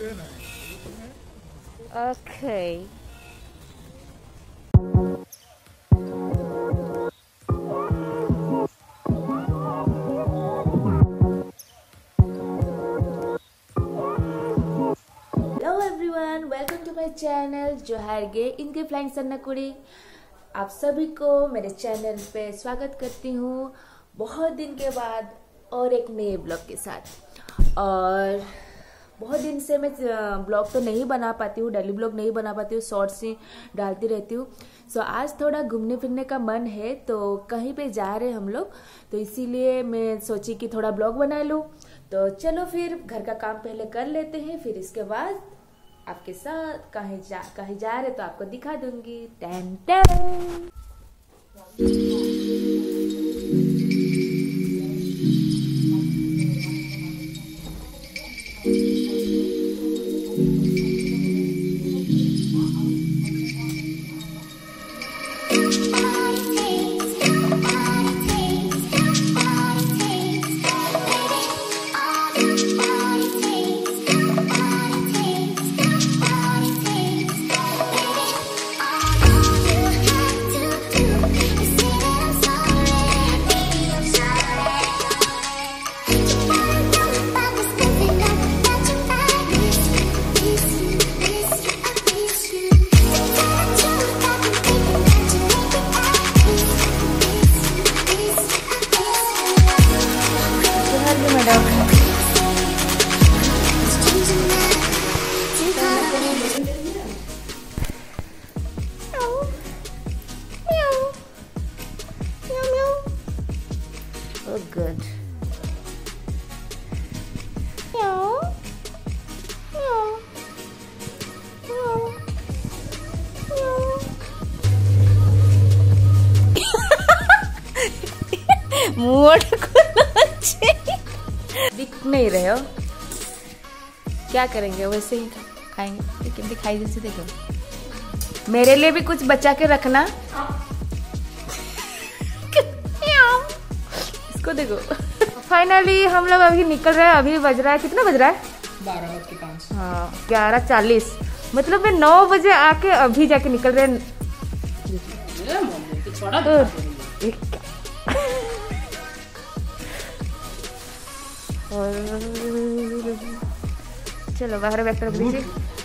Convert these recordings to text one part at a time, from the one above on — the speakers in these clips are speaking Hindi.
Okay. Hello everyone, welcome to my channel जोहार गे इनके फ्लाइंग सन्नाकुड़ी। आप सभी को मेरे चैनल पे स्वागत करती हूँ बहुत दिन के बाद और एक नए ब्लॉग के साथ। और बहुत दिन से मैं ब्लॉग तो नहीं बना पाती हूँ, डेली ब्लॉग नहीं बना पाती हूँ, शॉर्ट्स ही डालती रहती हूँ। सो आज थोड़ा घूमने फिरने का मन है तो कहीं पे जा रहे हम लोग, तो इसीलिए मैं सोची कि थोड़ा ब्लॉग बना लूँ। तो चलो फिर घर का काम पहले कर लेते हैं, फिर इसके बाद आपके साथ कहीं जा रहे तो आपको दिखा दूंगी। टैन टैन। Oh, good. Meow. Meow. Meow. Meow. मोड़ दिख नहीं रहे हो, क्या करेंगे? वैसे ही खाएंगे, लेकिन दिखाई जैसे देखो। मेरे लिए भी कुछ बचा के रखना। इसको देखो। फाइनली हम लोग अभी निकल रहे हैं। अभी बज रहा है, कितना बज रहा है? 12:05। हाँ, 11:40। मतलब मैं 9 बजे आके अभी जाके निकल रहे हैं। चलो बाहर बैठ कर दीजिए।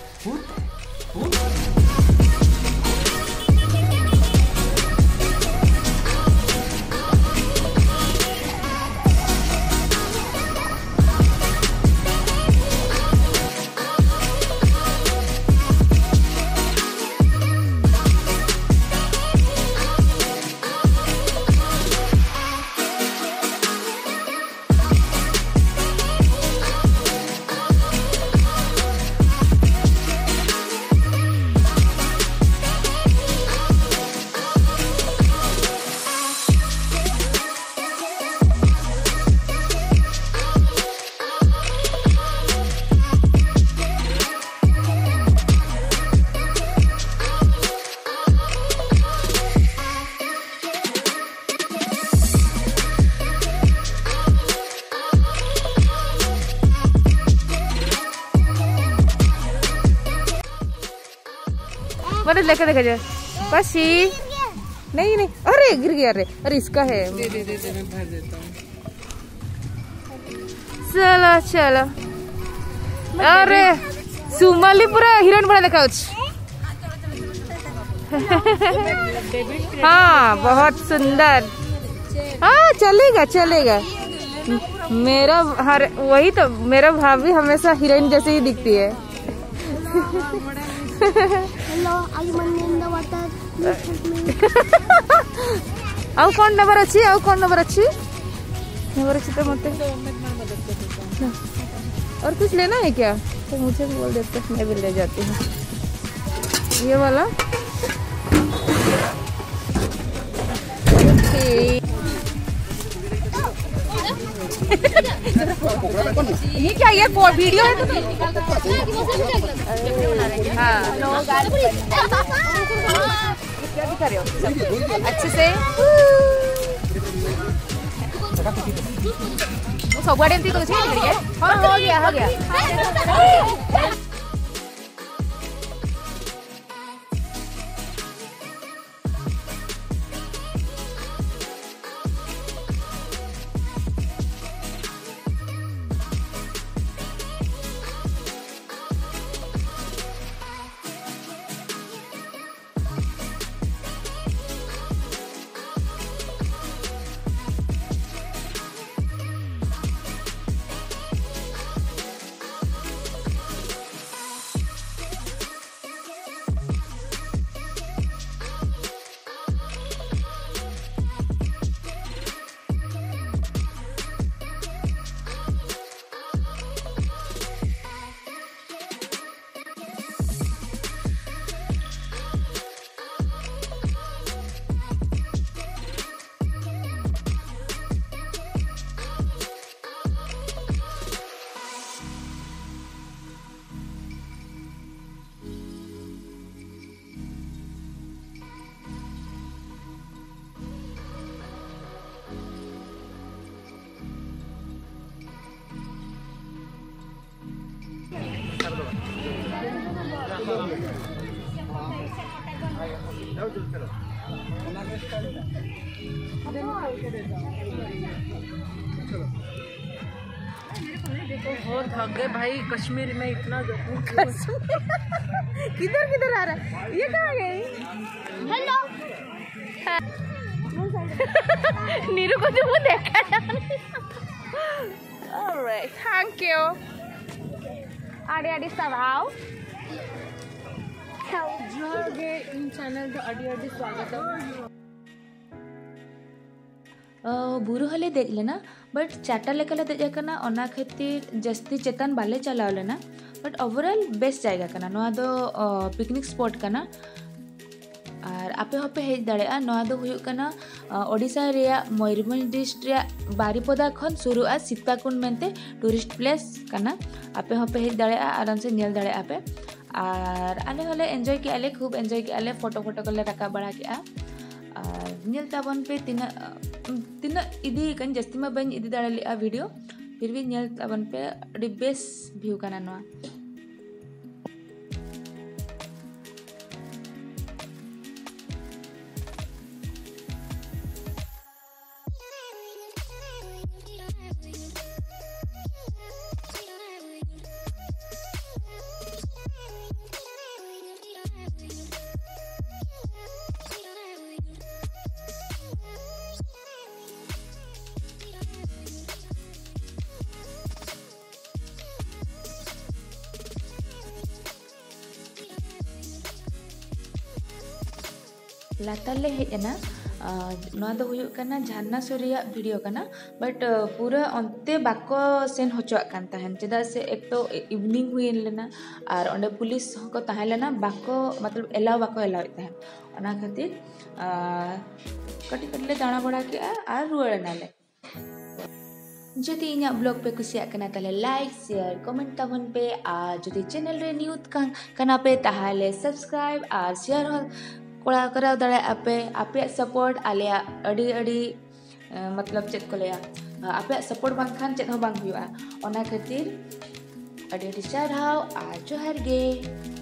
मतलब लेकर देखा जाए बस ही। नहीं नहीं, अरे गिर गया। अरे इसका है। दे मैं भर देता हूँ। चलो। अरे सुमाली पूरा हिरन बना देखा। हाँ बहुत सुंदर। हाँ चलेगा। मेरा वही तो, मेरा भाभी हमेशा हीरोइन जैसे ही दिखती है। Hello, I'm in the water. आओ कौन नंबर अच्छी? तो मत। और कुछ लेना है क्या? तो मुझे बोल देते, मैं भी ले जाती हूँ ये वाला। ये क्या, ये वीडियो है? हाँ क्या दिखा रहे हो अच्छे से? सबुआड़े एमती तो हो गया। बहुत थक गए भाई कश्मीर में इतना किधर किधर आ रहा है ये? कहाँ गई? हेलो नीरू को तुम देखा ऑलराइट थैंक यू आड़े आड़े सराव जोहर गे इन चैनल तो अड़ी अड़ी स्वागत बुरु हले देज लेना बट चारटा लेकाले देज कना ओना खातिर जस्ती चेतन बाले चलाव लेना बट ओवरऑल बेस्ट जायगा कना नोआ दो पिकनिक स्पॉट कना और आपे होपे हेज दाड़ेआ नोआ दो हुयुग कना ओडिशा रेया मयूरभंज डिस्ट्रिक्ट रेया बारीपदा खन शुरुआ सीताकुंड मेंते टूरिस्ट प्लेस कना आपे होपे हेज दाड़ेआ आराम से नेल दाड़ेआ पे और आले होले एंजॉय के आले खूब एंजॉय के आले फोटो कोले रखा बड़ा के और नेल ताबन पे तीना इदी कन जस्ती में बन इदी दाड़ा लिया वीडियो फिर भी नेल ताबन पे अड़ी बेस व्यू कना नोआ लातार ले हेजना नोआ दो हुयुग कना झरना सूरिया वीडियो कना बट पूरा अंते बाको सेन होचोआ कान ताहन चेदा से एक तो इवनिंग हुई लेना और ओंडे पुलिस को ताहे लेना बाको मतलब एलाव बाको एलाव ताहन ओना खातिर कटी कटले दाना बड़ा के और रुआड़ नाले जदि इन्या ब्लॉग पे कुसिया कना ताले लाइक शेयर कमेंट ताबन पे और जदि चैनल रे न्यू कना पे ताहले सब्सक्राइब और शेयर हो कोड़ा कराव दाड़ा आपे सपोर्ट आले अड़ी अड़ी मतलब चेक को लेया आपे सपोर्ट बांग खान चेक हो बांग हुआ ओना खातिर अड़ी अड़ी साराव आ जोहार गे।